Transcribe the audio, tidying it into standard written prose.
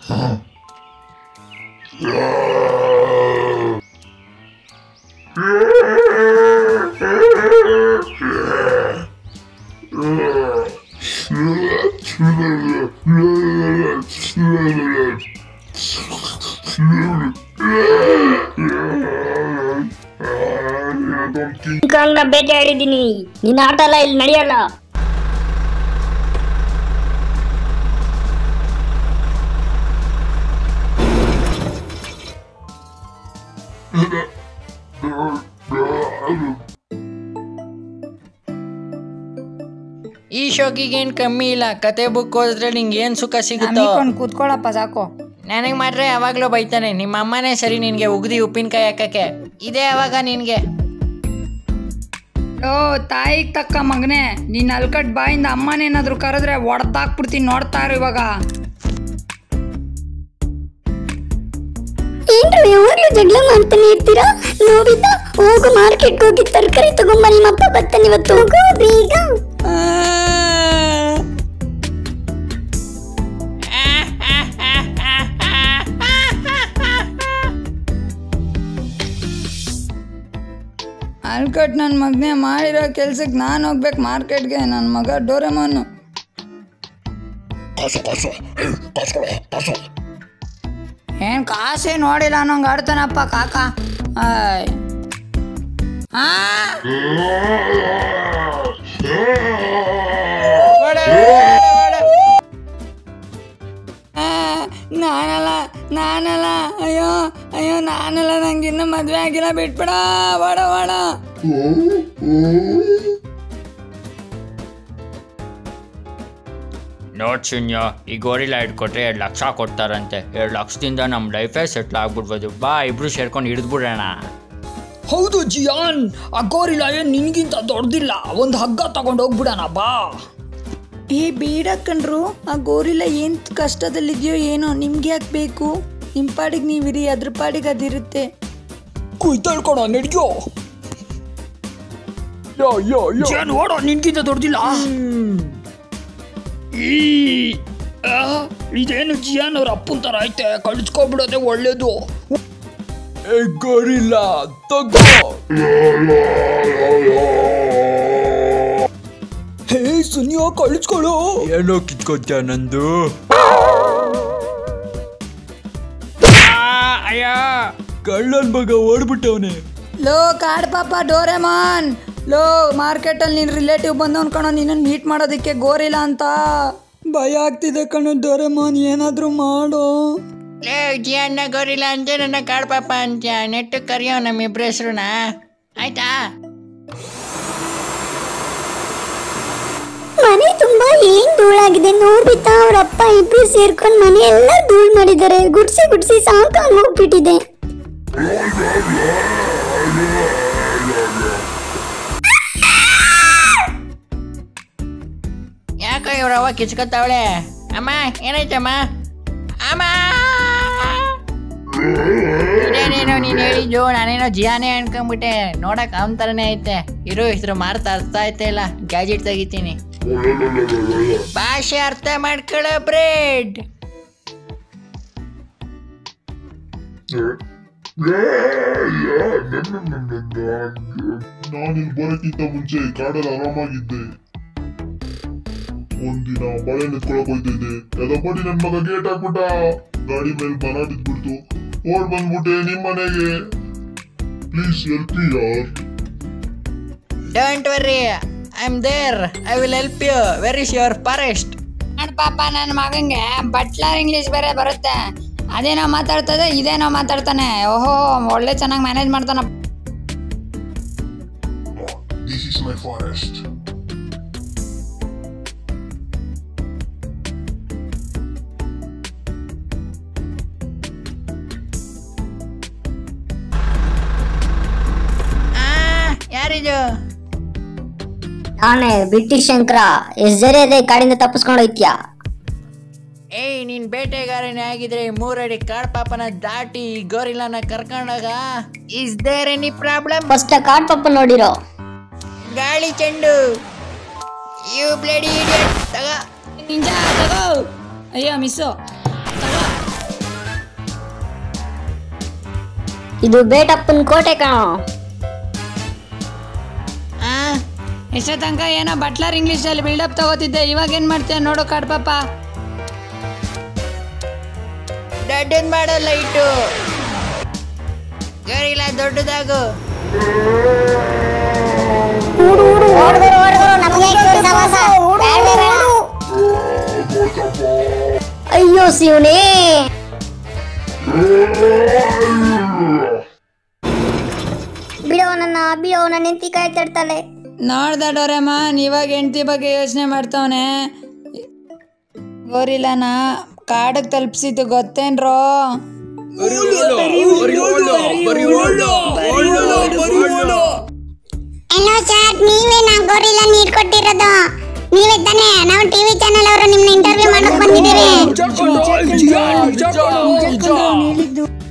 ಬೇಟೆ ಆಡಿದ್ದೀನಿ, ನಿನ್ನ ಆಟ ಎಲ್ಲ ಇಲ್ಲಿ ನಡೆಯಲ್ಲ. ಈ ಶೋಕಿಗೇನು ಕಮ್ಮಿ ಇಲ್ಲ. ಕತೆ ಬುಕ್ ಓದಿದ್ರೆ ನಿಂಗೆ ಏನು ಸುಖ ಸಿಗುತ್ತೋ. ಕೂತ್ಕೊಳ್ಳಪ್ಪ ಸಾಕು. ನನಗೆ ಮಾತ್ರ ಯಾವಾಗಲೂ ಬೈತಾನೆ, ನಿಮ್ಮ ಅಮ್ಮನೇ ಸರಿ ನಿನಗೆ ಉಗ್ದಿ ಉಪ್ಪಿನಕಾಯಿ ಹಾಕಕ್ಕೆ. ಇದೇ ಅವಾಗ ನಿನಗೆ. ಓ ತಾಯಿಗೆ ತಕ್ಕ ಮಗನೇ, ನೀನು ಅಲ್ಕಟ್ ಬಾಯಿಂದ ಅಮ್ಮನೇನಾದ್ರು ಕರೆದ್ರೆ ಒಡ್ದಾಕ್ಬಿಡ್ತೀನಿ, ನೋಡ್ತಾ ಇರು ಇವಾಗ. ಏನ್ರು ಯಾವಾಗ್ಲೂ ಜಗಳ ಮಾಡ್ತಾನೆ ಇರ್ತೀರಾ? ನೋವಿತಾ ಹೋಗು, ಮಾರ್ಕೆಟ್ಗೆ ಹೋಗಿ ತರಕಾರಿ ತಗೊಂಬ, ನಿಮ್ಮಪ್ಪ ಬರ್ತಾನೆ ಇವತ್ತು. ಹೋಗು ಬೇಗ. ಅಲ್ಕಟ್ ನನ್ನ ಮಗನೇ, ಮಾಡಿರೋ ಕೆಲ್ಸಕ್ಕೆ ನಾನು ಹೋಗ್ಬೇಕು ಮಾರ್ಕೆಟ್ಗೆ. ನನ್ನ ಮಗ ಡೋರೆಮಾನು. ಏನು ಕಾಸೇ ನೋಡಿಲ್ಲ ಅನ್ನೋಂಗೆ ಆಡ್ತಾನಪ್ಪ ಕಾಕ. ನಾನಲ್ಲ ಅಯ್ಯೋ ಅಯ್ಯೋ ನಾನಲ್ಲ, ನಂಗೆ ಇನ್ನೂ ಮದುವೆ ಆಗಿಲ್ಲ, ಬಿಟ್ಬಿಡ. ವಾಡ ವಾಡ. ನೋಡ್ ಶೂನ್ಯ, ಈ ಗೋರಿಲ್ಲ ಇಟ್ಕೊಟ್ರೆ 2 ಲಕ್ಷ ಕೊಡ್ತಾರಂತೆ. 2 ಲಕ್ಷದಿಂದ ನಮ್ಮ ಲೈಫೇ ಸೆಟ್ಲ್ ಆಗ್ಬಿಡ್ಬೋದು. ಬಾ ಇಬ್ರು ಸೇರ್ಕೊಂಡು ಹಿಡಿದ್ಬಿಡೋಣ. ಹೌದು ಜಿಯಾನ್, ಆ ಗೋರಿಲ್ಲ ಏನು ನಿನ್ಗಿಂತ ದೊಡ್ಡದಿಲ್ಲ. ಒಂದು ಹಗ್ಗ ತಗೊಂಡು ಹೋಗ್ಬಿಡೋಣ ಬಾ. ಏ ಬೇಡ ಕಣ್ರು, ಆ ಗೋರಿಲ್ಲ ಏನು ಕಷ್ಟದಲ್ಲಿದೆಯೋ ಏನೋ, ನಿಮ್ಗೆ ಯಾಕೆ ಬೇಕು? ನಿಮ್ಮ ಪಾಡಿಗೆ ನೀವಿರಿ, ಅದ್ರ ಪಾಡಿಗೆ ಅದಿರುತ್ತೆ. ಕುಯ್ತಾಳ್ಕೊಣ ನಡಿಯೋ. ಜಿಯಾನ್ ಓಡೋ, ನಿನ್ಗಿಂತ ದೊಡ್ಡದಿಲ್ಲ. ಇದೇನು ಜಿಯಾನ್ ಅವ್ರ ಅಪ್ಪನ ಥರ ಐತೆ, ಕಳಿಸ್ಕೊಬಿಡೋದೆ ಒಳ್ಳೇದು. ಗೋರಿಲ್ಲ ತಗೋ. ಹೇ ಸುನಿಯೋ, ಕಳಿಸ್ಕೊಳು. ಏನೋ ಕಿತ್ಕೊತ್ಯ ನಂದು. ಅಯ್ಯ ಕಳ್ಳನ್ ಮಗ ಓಡ್ಬಿಟ್ಟವನೆ. ಲೋ ಕಾಡ್ ಪಾಪ ಡೋರೆಮಾನ್, ಲೋ ಮಾರ್ಕೆಟಲ್ಲಿ ನಿನ್ನ ರಿಲೇಟಿವ್ ಬಂದವನ್ ಕಣೋ, ನಿನ್ನನ್ನು ಮೀಟ್ ಮಾಡೋದಕ್ಕೆ ಗೋರಿಲ್ಲ ಅಂತ. ಭಯ ಆಗ್ತಿದೆ ಕಣೋ ಡೋರೆಮಾನ್, ಏನಾದರೂ ಮಾಡೋ. ಲೇ ಜಿಯಣ್ಣ ಗೋರಿಲ್ಲ ಅಂತ ನನ್ನ ಕಾಡ್ಪಾಪ ಅಂತ ನೆಟ್ಟು ಕರಿಯೋ ನಮ್ಮಿಬ್ರ ಹೆಸ್ರುನ, ಆಯ್ತಾ? ಮನೆ ತುಂಬಾ ಏನ್ ಧೂಳಾಗಿದೆ. ನೋಡ್ಬಿತ್ತಾ ಅವ್ರ ಅಪ್ಪ ಇಬ್ರು ಸೇರ್ಕೊಂಡು ಮನೆ ಎಲ್ಲ ಧೂಳ್ ಮಾಡಿದ್ದಾರೆ. ಗುಡ್ಸಿ ಗುಡ್ಸಿ ಸಾಕಾಗಿ ಹೋಗ್ಬಿಟ್ಟಿದೆ. ಯಾಕೋ ಇವ್ರವ್ವ ಕಿಚ್ಕೊತಾವಳೆ? ಅಮ್ಮ ಏನಾಯ್ತಮ್ಮ? ಅಮ್ಮ ಇದೇನೇನೋ ನೀನು ಹೇಳಿದ್ದು, ನಾನೇನೋ ಜಿಯಾನೇ ಅನ್ಕೊಂಡ್ಬಿಟ್ಟೆ. ನೋಡಕ್ ಅವನ ಥರನೇ ಐತೆ. ಇದ್ರ ಮಾರ್ತಾ ಅರ್ಥ ಆಯ್ತಾ ಇಲ್ಲ, ಗ್ಯಾಜೆಟ್ ತೆಗಿತೀನಿ. ಭಾಷೆ ಅರ್ಥ ಮಾಡ್ಕೊಳ್ಳೋ ಬ್ರೇಡ್. ನಾನಿಲ್ಲಿ ಬರೋಕ್ಕಿಂತ ಮುಂಚೆ ಕಾಡಲ್ಲಿ ಆರಾಮಾಗಿದ್ದೆ. ಒಂದಿನ ಬಳೆ ನಿಂತ್ಕೊಳಕ್ ಹೋಯ್ತಿದ್ದೆ, ಎದಪ್ಪಡಿ ನನ್ ಮಗ ಗೇಟ್ ಹಾಕ್ಬಿಟ್ಟ. ಗಾಡಿ ಮೇಲೆ ಬನ ಬಿದ್ಬಿಡ್ತು. ಓಡ್ ಬಂದ್ಬಿಟ್ಟೆ ನಿಮ್ ಮನೆಗೆ. ಪ್ಲೀಸ್ ಹೆಲ್ಪ್ ಮೀ ಯಾರ್. Don't worry, I am there. I will help you. Where is your forest? ನನ್ನ ಪಾಪ ನನ್ನ ಮಗಂಗೆ ಬಟ್ಲರ್ ಇಂಗ್ಲೀಷ್ ಬೇರೆ ಬರುತ್ತೆ. ಅದೇನೋ ಮಾತಾಡ್ತದೆ, ಇದೇನೋ ಮಾತಾಡ್ತಾನೆ. ಓಹೋ, ಒಳ್ಳೆ ಚೆನ್ನಾಗಿ ಮ್ಯಾನೇಜ್ ಮಾಡ್ತಾನ. This is my forest. ಯಾರಿದು? ನಾನೇ ಬ್ರಿಟಿಷ್ ಶಂಕರ. ಎಷ್ಟ್ ಜರ ಇದೆ ಕಾಡಿಂದ ತಪ್ಪಿಸ್ಕೊಂಡು ಹೋಯ್ತ್ಯಾ? ಏಯ್, ನೀನ್ ಬೇಟೆಗಾರನೇ ಆಗಿದ್ರೆ 3 ಅಡಿ ಕಾಡ್ ಪಾಪನ ದಾಟಿ ಗೋರಿಲ್ಲನ ಕರ್ಕೊಂಡಾಗ is there any problem? First ಕಾಡ್ ಪಾಪ ನೋಡಿರೋ. ಗಾಳಿ ಚೆಂಡು. You bloody idiot. ತಗೋ ನಿಂಜ ತಗೋ. ಅಯ್ಯೋ ಮಿಸ್ಸು ತಗೋ. ಇದು ಬೇಟಪ್ಪನ ಕೋಟೆ ಕಣೋ. ಎಷ್ಟೋ ತನಕ ಏನೋ ಬಟ್ಲರ್ ಇಂಗ್ಲೀಷಲ್ಲಿ ಬಿಲ್ಡಪ್ ತಗೋತಿದ್ದೆ, ಇವಾಗ ಏನ್ ಮಾಡ್ತೇನೆ ನೋಡು ಕಾಡ್ಪಾಪ. ದೊಡ್ಡದ್ ಮಾಡೋ ಲೈಟು, ಗರಿಲ್ಲ ದೊಡ್ಡದಾಗು. ಅಯ್ಯೋ ಶಿವನೇ, ಬಿಡೋ ನನ್ನ ಹೆಂಡತಿ ಕಾಯ್ತಾ ಇರ್ತಾಳೆ. ನೋಡ್ದ ಡೋರೆಮಾನ್, ಇವಾಗ ಹೆಂಡತಿ ಬಗ್ಗೆ ಯೋಚನೆ ಮಾಡ್ತಾವನೆ. ಗೋರಿಲಾನ ಕಾಡಕ್ಕೆ ತಲುಪಿಸಿದ್ದು ಗೊತ್ತೇನ್ರೋ? ಹಲೋ ಸರ್, ನೀವೇನಾ ಗೋರಿಲ್ಲ ನೀರ್ ಕೊಟ್ಟಿರೋದು? ನೀವೇ ತಾನೇ? ನಾವು ಟಿವಿ ಚಾನೆಲ್ ಅವರು ನಿಮ್ನ ಇಂಟರ್ವ್ಯೂ ಮಾಡಕ್ ಬಂದಿದ್ದೀವಿ.